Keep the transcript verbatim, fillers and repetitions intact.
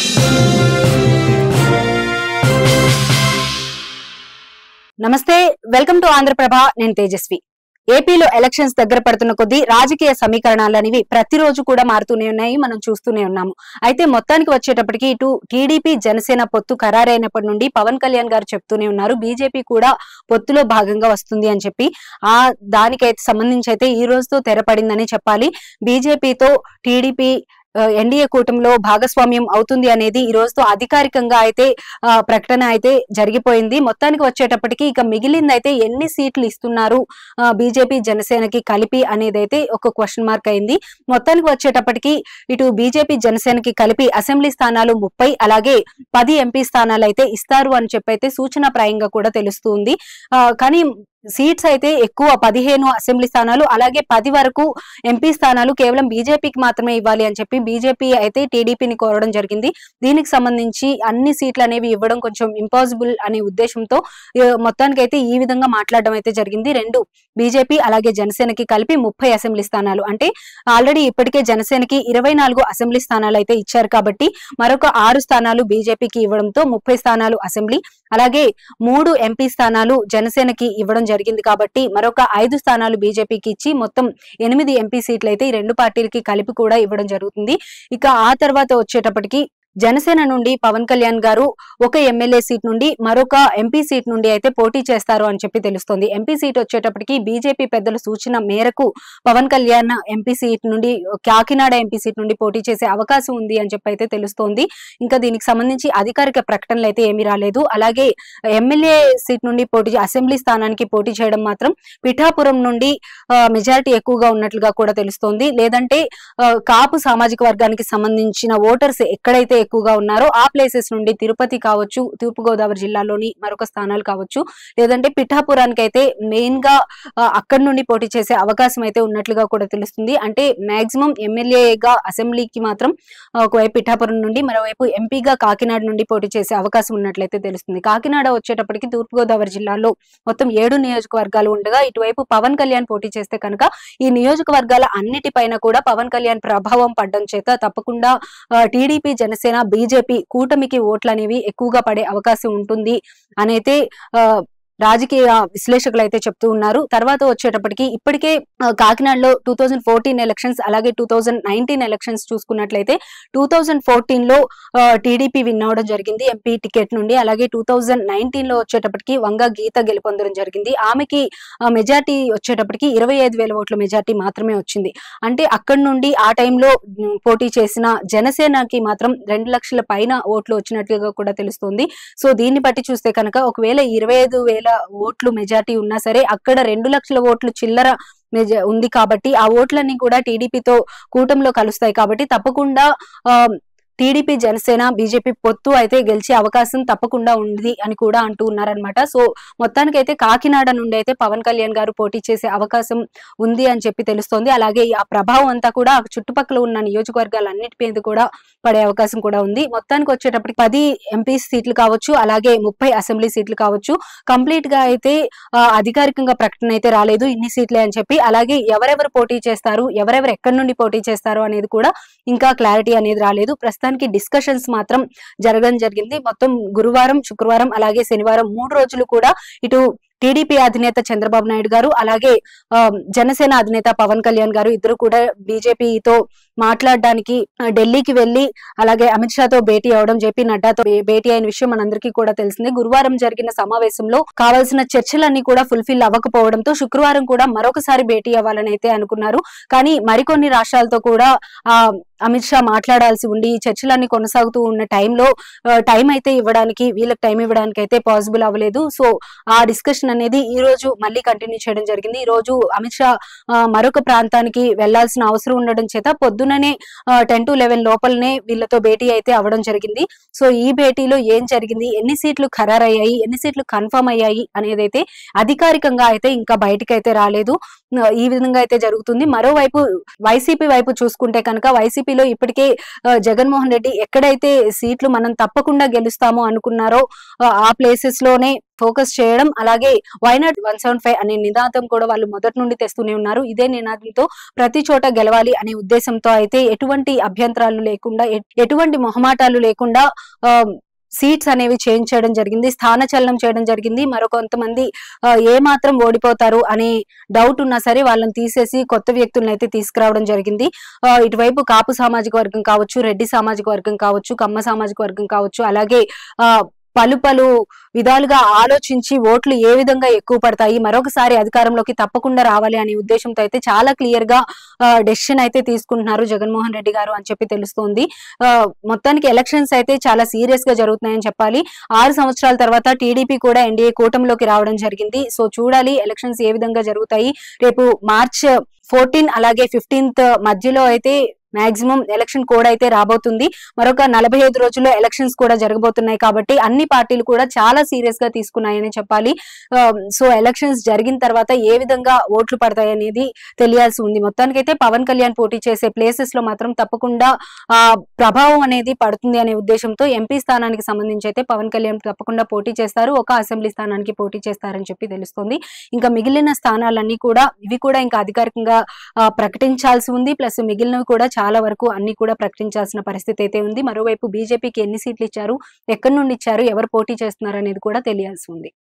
నమస్తే, welcome to Andhraprabha. నేను తేజస్వి. ఏపీలో ఎలక్షన్స్ దగ్గర పడుతున్న కొద్దీ రాజకీయ సమీకరణాలు అనేవి ప్రతిరోజు కూడా మారుతూనే ఉన్నాయి, మనం చూస్తూనే ఉన్నాము. అయితే మొత్తానికి వచ్చేటప్పటికి ఇటు టీడీపీ జనసేన పొత్తు ఖరారైనప్పటి నుండి పవన్ కళ్యాణ్ గారు చెప్తూనే ఉన్నారు బీజేపీ కూడా పొత్తులో భాగంగా వస్తుంది అని చెప్పి. ఆ దానికైతే సంబంధించి అయితే ఈ రోజుతో తెరపడిందని చెప్పాలి. బీజేపీతో టీడీపీ ఎన్డీఏ కూటమిలో భాగస్వామ్యం అవుతుంది అనేది ఈ రోజుతో అధికారికంగా అయితే ప్రకటన అయితే జరిగిపోయింది. మొత్తానికి వచ్చేటప్పటికి ఇక మిగిలింది అయితే ఎన్ని సీట్లు ఇస్తున్నారు బీజేపీ జనసేనకి కలిపి అనేది అయితే ఒక క్వశ్చన్ మార్క్ అయింది. మొత్తానికి వచ్చేటప్పటికి ఇటు బీజేపీ జనసేనకి కలిపి అసెంబ్లీ స్థానాలు ముప్పై అలాగే పది ఎంపీ స్థానాలు అయితే ఇస్తారు అని చెప్పి అయితే సూచనాప్రాయంగా కూడా తెలుస్తుంది. కానీ సీట్స్ అయితే ఎక్కువ పదిహేను అసెంబ్లీ స్థానాలు అలాగే పది వరకు ఎంపీ స్థానాలు కేవలం బీజేపీకి మాత్రమే ఇవ్వాలి అని చెప్పి బీజేపీ అయితే టీడీపీని కోరడం జరిగింది. దీనికి సంబంధించి అన్ని సీట్లు అనేవి ఇవ్వడం కొంచెం ఇంపాసిబుల్ అనే ఉద్దేశంతో మొత్తానికి అయితే ఈ విధంగా మాట్లాడడం అయితే జరిగింది. రెండు బీజేపీ అలాగే జనసేనకి కలిపి ముప్పై అసెంబ్లీ స్థానాలు అంటే ఆల్రెడీ ఇప్పటికే జనసేనకి ఇరవై నాలుగు అసెంబ్లీ స్థానాలు అయితే ఇచ్చారు కాబట్టి మరొక ఆరు స్థానాలు బీజేపీకి ఇవ్వడంతో ముప్పై స్థానాలు అసెంబ్లీ అలాగే మూడు ఎంపీ స్థానాలు జనసేనకి ఇవ్వడం జరిగింది కాబట్టి మరొక ఐదు స్థానాలు బీజేపీకి ఇచ్చి మొత్తం ఎనిమిది ఎంపీ సీట్లు అయితే ఈ రెండు పార్టీలకి కలిపి కూడా ఇవ్వడం జరుగుతుంది. ఇక ఆ తర్వాత వచ్చేటప్పటికి జనసేన నుండి పవన్ కళ్యాణ్ గారు ఒక ఎమ్మెల్యే సీట్ నుండి మరొక ఎంపీ సీట్ నుండి అయితే పోటీ చేస్తారు అని చెప్పి తెలుస్తోంది. ఎంపీ సీట్ వచ్చేటప్పటికి బీజేపీ పెద్దల సూచన మేరకు పవన్ కళ్యాణ్ ఎంపీ సీట్ నుండి కాకినాడ ఎంపీ సీట్ నుండి పోటీ చేసే అవకాశం ఉంది అని చెప్పి అయితే తెలుస్తోంది. ఇంకా దీనికి సంబంధించి అధికారిక ప్రకటనలు అయితే ఏమీ రాలేదు. అలాగే ఎమ్మెల్యే సీట్ నుండి పోటీ అసెంబ్లీ స్థానానికి పోటీ చేయడం మాత్రం పిఠాపురం నుండి మెజారిటీ ఎక్కువగా ఉన్నట్లుగా కూడా తెలుస్తోంది. లేదంటే కాపు సామాజిక వర్గానికి సంబంధించిన ఓటర్స్ ఎక్కడైతే ఎక్కువగా ఉన్నారో ఆ ప్లేసెస్ నుండి తిరుపతి కావచ్చు, తూర్పు గోదావరి జిల్లాలోని మరొక స్థానాలు కావచ్చు, లేదంటే పిఠాపురానికి అయితే మెయిన్ గా అక్కడి నుండి పోటీ చేసే అవకాశం అయితే ఉన్నట్లుగా కూడా తెలుస్తుంది. అంటే మాక్సిమం ఎమ్మెల్యేగా అసెంబ్లీకి మాత్రం ఒకవైపు పిఠాపురం నుండి మరోవైపు ఎంపీగా కాకినాడ నుండి పోటీ చేసే అవకాశం ఉన్నట్లయితే తెలుస్తుంది. కాకినాడ వచ్చేటప్పటికి తూర్పు గోదావరి జిల్లాలో మొత్తం ఏడు నియోజకవర్గాలు ఉండగా ఇటువైపు పవన్ కళ్యాణ్ పోటీ చేస్తే కనుక ఈ నియోజకవర్గాల అన్నిటిపైన కూడా పవన్ కళ్యాణ్ ప్రభావం పడడం చేత తప్పకుండా టీడీపీ జనసేన బీజేపీ కూటమికి ఓట్లు అనేవి ఎక్కువగా పడే అవకాశం ఉంటుంది అనైతే రాజకీయ విశ్లేషకులు అయితే చెప్తూ ఉన్నారు. తర్వాత వచ్చేటప్పటికి ఇప్పటికే కాకినాడలో టూ థౌజండ్ ఫోర్టీన్ ఎలక్షన్స్ అలాగే టూ థౌజండ్ నైన్టీన్ ఎలక్షన్స్ చూసుకున్నట్లయితే టూ థౌజండ్ ఫోర్టీన్ లో టీడీపీ విన్ అవడం జరిగింది ఎంపీ టికెట్ నుండి. అలాగే టూ థౌజండ్ నైన్టీన్ లో వచ్చేటప్పటికి వంగ గీత గెలుపొందడం జరిగింది. ఆమెకి మెజార్టీ వచ్చేటప్పటికి ఇరవై ఐదు వేల ఓట్ల మెజార్టీ మాత్రమే వచ్చింది. అంటే అక్కడి నుండి ఆ టైంలో పోటీ చేసిన జనసేనకి మాత్రం రెండు లక్షల పైన ఓట్లు వచ్చినట్లుగా కూడా తెలుస్తుంది. సో దీన్ని బట్టి చూస్తే కనుక ఒకవేళ ఇరవై ఐదు వేల ఓట్లు మెజార్టీ ఉన్నా సరే అక్కడ రెండు లక్షల ఓట్లు చిల్లర ఉంది కాబట్టి ఆ ఓట్లన్నీ కూడా టీడీపీతో కూటమిలో కలుస్తాయి కాబట్టి తప్పకుండా ఆ టీడీపీ జనసేన బీజేపీ పొత్తు అయితే గెలిచే అవకాశం తప్పకుండా ఉంది అని కూడా అంటూ ఉన్నారనమాట. సో మొత్తానికైతే కాకినాడ నుండి అయితే పవన్ కళ్యాణ్ గారు పోటీ చేసే అవకాశం ఉంది అని చెప్పి తెలుస్తోంది. అలాగే ఆ ప్రభావం అంతా కూడా చుట్టుపక్కల ఉన్న నియోజకవర్గాలన్నిటి మీద కూడా పడే అవకాశం కూడా ఉంది. మొత్తానికి వచ్చేటప్పటికి పది ఎంపీ సీట్లు కావచ్చు అలాగే ముప్పై అసెంబ్లీ సీట్లు కావచ్చు కంప్లీట్ గా అయితే అధికారికంగా ప్రకటన అయితే రాలేదు ఇన్ని సీట్లే అని చెప్పి. అలాగే ఎవరెవరు పోటీ చేస్తారు ఎవరెవరు ఎక్కడి నుండి పోటీ చేస్తారు అనేది కూడా ఇంకా క్లారిటీ అనేది రాలేదు. ప్రస్తుతానికి డిస్కషన్స్ మాత్రం జరగడం జరిగింది. మొత్తం గురువారం శుక్రవారం అలాగే శనివారం మూడు రోజులు కూడా ఇటు టీడీపీ అధినేత చంద్రబాబు నాయుడు గారు అలాగే జనసేన అధినేత పవన్ కళ్యాణ్ గారు ఇద్దరు కూడా బీజేపీతో మాట్లాడడానికి ఢిల్లీకి వెళ్లి అలాగే అమిత్ షాతో భేటీ అవడం జేపీ నడ్డాతో భేటీ అయిన విషయం మనందరికీ కూడా తెలిసిందే. గురువారం జరిగిన సమావేశంలో కావాల్సిన చర్చలన్నీ కూడా ఫుల్ఫిల్ అవ్వకపోవడంతో శుక్రవారం కూడా మరొకసారి భేటీ అవ్వాలని అయితే అనుకున్నారు. కానీ మరికొన్ని రాష్ట్రాలతో కూడా ఆ అమిత్ షా మాట్లాడాల్సి ఉండి ఈ చర్చలన్నీ కొనసాగుతూ ఉన్న టైంలో టైం అయితే ఇవ్వడానికి వీళ్ళకి టైం ఇవ్వడానికి అయితే పాసిబుల్ అవ్వలేదు. సో ఆ డిస్కషన్ అనేది ఈ రోజు మళ్ళీ కంటిన్యూ చేయడం జరిగింది. ఈ రోజు అమిత్ షా మరొక ప్రాంతానికి వెళ్లాల్సిన అవసరం ఉండడం చేత పొద్దుననే టెన్ టు లెవెన్ లోపలనే వీళ్ళతో భేటీ అయితే అవ్వడం జరిగింది. సో ఈ భేటీలో ఏం జరిగింది, ఎన్ని సీట్లు ఖరారయ్యాయి, ఎన్ని సీట్లు కన్ఫర్మ్ అయ్యాయి అనేది అయితే అధికారికంగా అయితే ఇంకా బయటకు అయితే రాలేదు. ఈ విధంగా అయితే జరుగుతుంది. మరోవైపు వైసీపీ వైపు చూసుకుంటే కనుక వైసీపీలో ఇప్పటికే జగన్మోహన్ రెడ్డి ఎక్కడైతే సీట్లు మనం తప్పకుండా గెలుస్తామో అనుకున్నారో ఆ ప్లేసెస్ లోనే ఫోకస్ చేయడం, అలాగే వైనాట్ వన్ సెవెన్ ఫైవ్ అనే నినాదం కూడా వాళ్ళు మొదటి నుండి తెస్తూనే ఉన్నారు. ఇదే నినాదంతో ప్రతి చోట గెలవాలి అనే ఉద్దేశంతో అయితే ఎటువంటి అభ్యంతరాలు లేకుండా ఎటువంటి మొహమాటాలు లేకుండా ఆ సీట్స్ అనేవి చేంజ్ చేయడం జరిగింది, స్థానచలనం చేయడం జరిగింది. మరో కొంతమంది ఏ మాత్రం ఓడిపోతారు అనే డౌట్ ఉన్నా సరే వాళ్ళని తీసేసి కొత్త వ్యక్తులను అయితే తీసుకురావడం జరిగింది. ఇటువైపు కాపు సామాజిక వర్గం కావచ్చు, రెడ్డి సామాజిక వర్గం కావచ్చు, కమ్మ సామాజిక వర్గం కావచ్చు, అలాగే ఆ పలు పలు విధాలుగా ఆలోచించి ఓట్లు ఏ విధంగా ఎక్కువ పడతాయి, మరొకసారి అధికారంలోకి తప్పకుండా రావాలి అనే ఉద్దేశంతో అయితే చాలా క్లియర్ గా డెసిషన్ అయితే తీసుకుంటున్నారు జగన్మోహన్ రెడ్డి గారు అని చెప్పి తెలుస్తోంది. మొత్తానికి ఎలక్షన్స్ అయితే చాలా సీరియస్ గా జరుగుతున్నాయని చెప్పాలి. ఆరు సంవత్సరాల తర్వాత టీడీపీ కూడా ఎన్డీఏ కూటమిలోకి రావడం జరిగింది. సో చూడాలి ఎలక్షన్స్ ఏ విధంగా జరుగుతాయి. రేపు మార్చ్ ఫోర్టీన్ అలాగే ఫిఫ్టీన్త్ మధ్యలో అయితే మాక్సిమం ఎలక్షన్ కోడ్ అయితే రాబోతుంది. మరొక నలభై ఐదు రోజుల్లో ఎలక్షన్స్ కూడా జరగబోతున్నాయి కాబట్టి అన్ని పార్టీలు కూడా చాలా సీరియస్ గా తీసుకున్నాయని చెప్పాలి. సో ఎలక్షన్స్ జరిగిన తర్వాత ఏ విధంగా ఓట్లు పడతాయి అనేది తెలియాల్సి ఉంది. మొత్తానికైతే పవన్ కళ్యాణ్ పోటీ చేసే ప్లేసెస్ లో మాత్రం తప్పకుండా ఆ ప్రభావం అనేది పడుతుంది అనే ఉద్దేశంతో ఎంపీ స్థానానికి సంబంధించి అయితే పవన్ కళ్యాణ్ తప్పకుండా పోటీ చేస్తారు. ఒక అసెంబ్లీ స్థానానికి పోటీ చేస్తారని చెప్పి తెలుస్తుంది. ఇంకా మిగిలిన స్థానాలన్నీ కూడా ఇవి కూడా ఇంకా అధికారికంగా ప్రకటించాల్సి ఉంది. ప్లస్ మిగిలినవి కూడా చాలా వరకు అన్ని కూడా ప్రకటించాల్సిన పరిస్థితి అయితే ఉంది. మరోవైపు బీజేపీకి ఎన్ని సీట్లు ఇచ్చారు, ఎక్కడి నుండి ఇచ్చారు, ఎవరు పోటీ చేస్తున్నారు అనేది కూడా తెలియాల్సి ఉంది.